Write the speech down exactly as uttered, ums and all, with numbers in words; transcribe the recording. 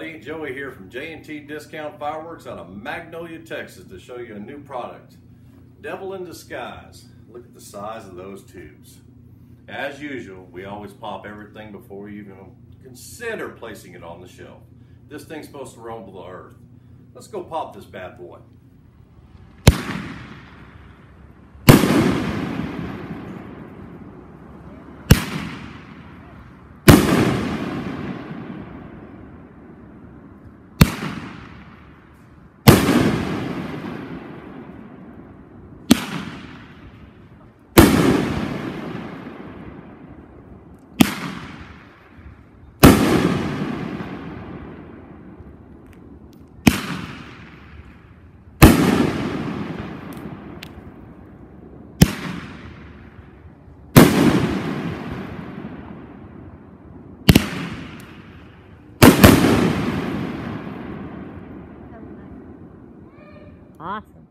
everybody. Joey here from J N T Discount Fireworks out of Magnolia, Texas to show you a new product. Devil in disguise. Look at the size of those tubes. As usual, we always pop everything before we even consider placing it on the shelf. This thing's supposed to rumble the earth. Let's go pop this bad boy. Awesome.